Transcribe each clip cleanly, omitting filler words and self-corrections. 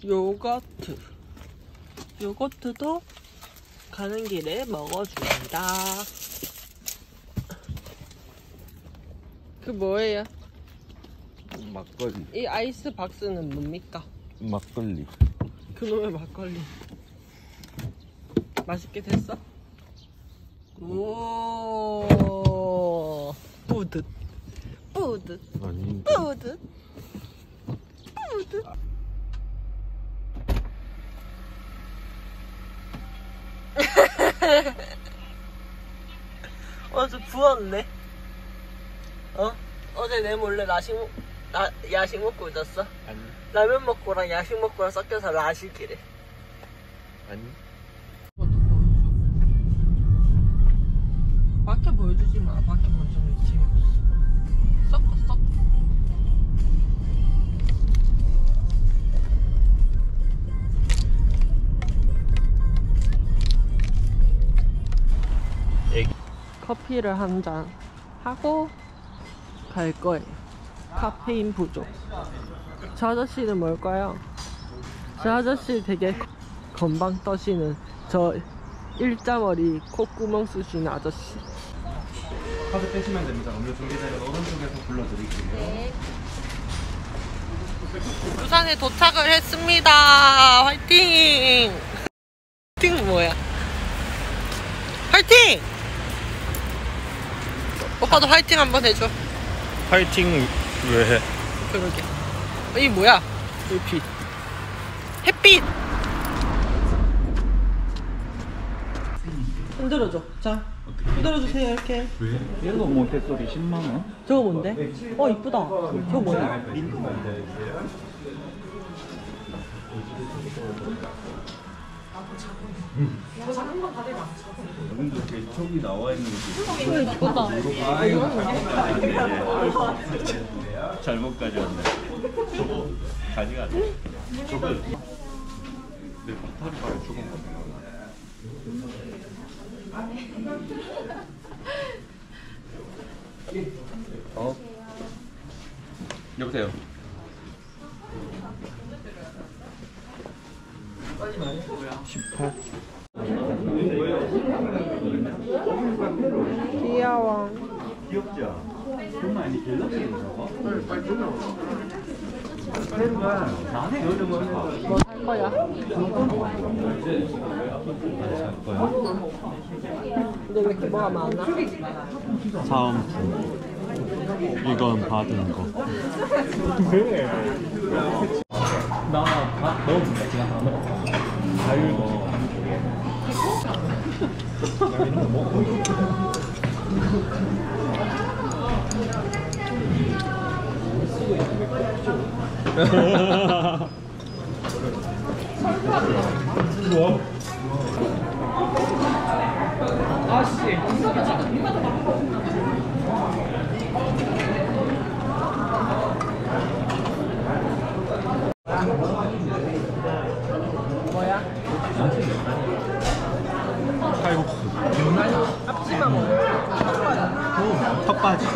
요거트. 요거트도 가는 길에 먹어줍니다. 그 뭐예요? 막걸리. 이 아이스 박스는 뭡니까? 막걸리. 그놈의 막걸리. 맛있게 됐어? 오, 뿌듯. 뿌듯. 아니. 뿌듯. 뿌듯. 어제 부었네. 어제 내 몰래 야식 먹고 있었어? 아니. 라면 먹고랑 야식 먹고랑 섞여서 라식이래. 아니. 밖에 보여주지 마. 밖에 보여주면 재미없어. 섞어. 커피를 한 잔 하고 갈 거예요. 카페인 부족. 저 아저씨는 뭘까요? 저 아저씨 되게 건방 떠시는 저 일자머리 콧구멍 쑤시는 아저씨. 카드 떼시면 됩니다. 음료 준비되면 오른쪽에서 불러드릴게요. 네. 부산에 도착을 했습니다. 화이팅! 화이팅 뭐야? 화이팅! 오빠도 화이팅 한번 해줘. 파이팅 왜 해? 그러게. 이 뭐야? 불빛. 햇빛! 흔들어줘. 자, 흔들어주세요. 이렇게. 옐로 몬테소리 10만원. 저거 뭔데? 이쁘다. 저거 뭐야? 이렇게 촉이 나와 있는 것도 이쁘다. 잘못 가져왔네. 저거 가져가네. 저거 내 바타리바를 죽은 거네. 여보세요. 빨리 말해. 18. 귀여워. 귀엽죠? 정말 아니 갤럭시로 저거? 빨리 보자. 나한테 요즘은 뭐 살 거야? 근데 왜 이렇게 뭐가 많아? 사은품. 이건 받은 거. 나밥 넣었는데 제가 다 넣었어. 자유도. 나 이런 거 먹고 좋아. 아씨. 뭐야? 칼국수. 앞치마 먹어. 턱받이.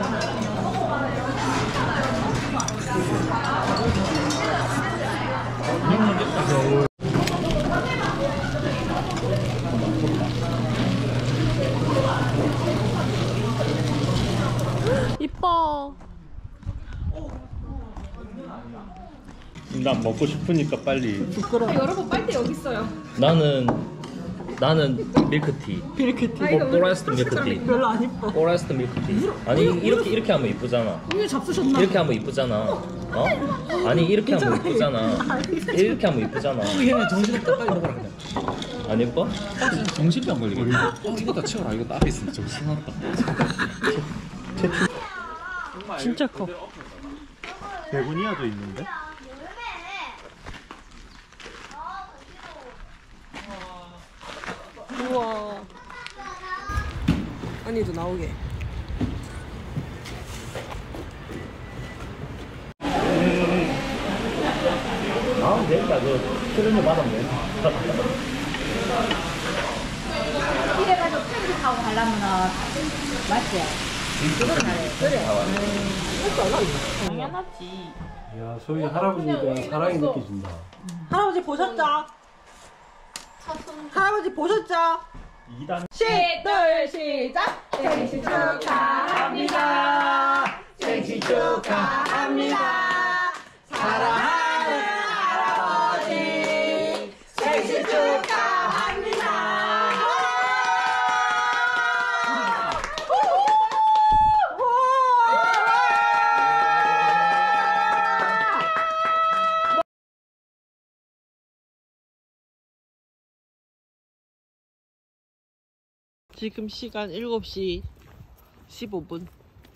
이뻐. 난 먹고 싶으니까 빨리. 부끄러워. 여러분 빨대 여기 있어요. 나는 밀크티. 밀크티. 포레스트 밀크티. 별로 안 이뻐. 포레스트 밀크티. 아니 이렇게 하면 이쁘잖아. 이거 잡수셨나? 이렇게 하면 이쁘잖아. 어? 아니 이렇게 하면 이쁘잖아. 이렇게 하면 이쁘잖아. 얘네 정신없다. 빨리 먹으라 그래. 안 예뻐? 정신병 걸리겠네. 이거 다 치워라. 이거 딱 있으면 정신없다. 진짜 커. 베고니아도 있는데? 우와. 언니도 나오게. 나오면 되니까 트렌드 받으면 돼. 이래가지고 팬티 타고 가려면 맞지? 당연하지. 야, 소희 할아버지가 사랑이 느껴진다. 할아버지 보셨죠? 할아버지 보셨죠? 2단 둘, 시작! 생신 축하합니다. 생신 축하합니다. 사랑하는 할아버지 생신 축하합니다. 지금 시간 7시 15분.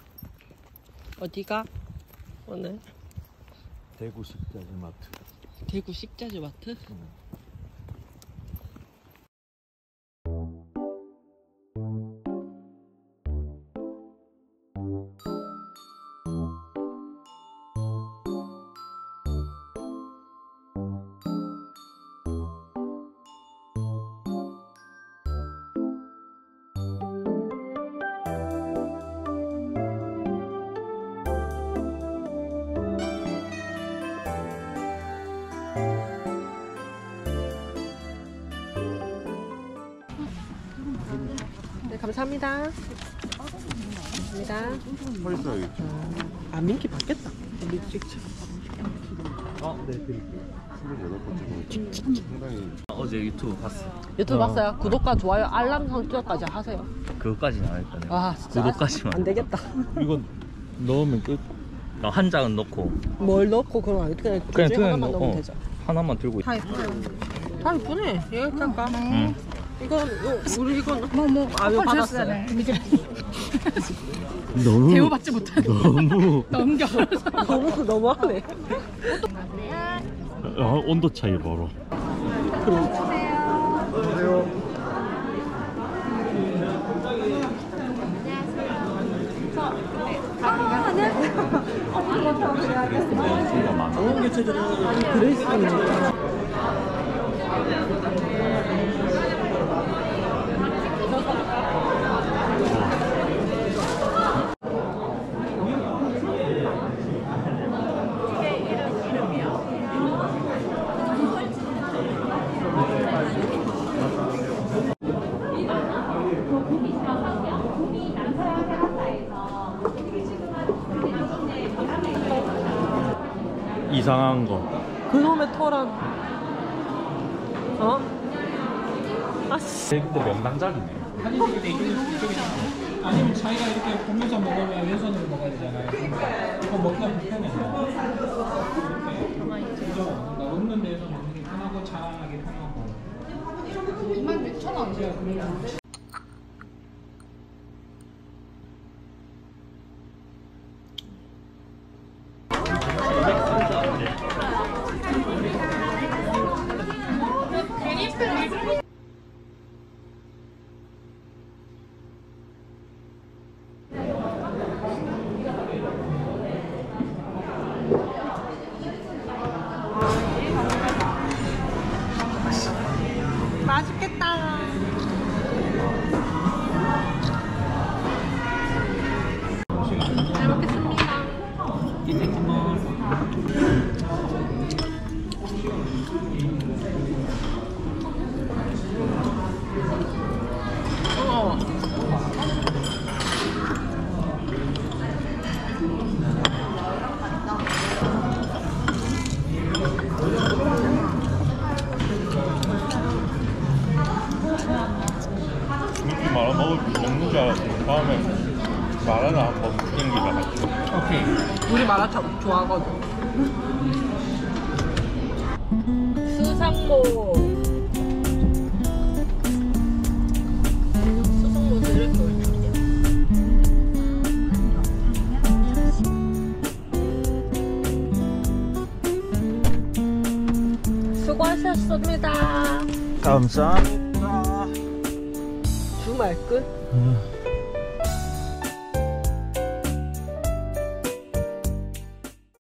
어디가? 오늘 대구 식자재 마트. 대구 식자재 마트? 네, 감사합니다. 감사합니다. 서 있어야겠지. 아, 민기 받겠다. 우리 직접. 네, 드릴게요. 28번째 상당히 어제 유튜브 봤어. 유튜브 봤어요? 구독과 좋아요, 알람 설정까지 하세요. 그거까지는 안 했다 내가. 와, 진짜. 구독까지만. 안 되겠다. 이건 넣으면 끝. 한 장은 넣고 뭘 넣고 그럼 안 돼. 그냥 그냥 둘 중에 하나만 넣어. 넣으면 되죠. 하나만 들고 있. 다 이쁘네. 이거 할까? 응. 이건 우리 이건 아 이거 받았어요. 너무 대우받지 못해. 너무 넘겨. 너무하네. 온도 차이 봐라. 이상한 거. 그놈의 터란. 어? 아씨. 근데 명당작이네. 아니면 자기가 이렇게 보면서 먹으면 왼손으로 먹어야 되잖아요. 이거 먹기가 불편해요. 이렇게 없는 데서 먹는 게 편하고 자랑하기 편하고. 26,000원. 맛있겠다. 잘 먹겠습니다. 이렇게 말아 먹는 줄 알았어. 다음에 말하나 한번 땡기다가. 오케이. 우리 마라탕 좋아하거든. 수상모. 수상모도 이렇게 올릴게요. 수고하셨습니다. 감사합니다. 주말 끝.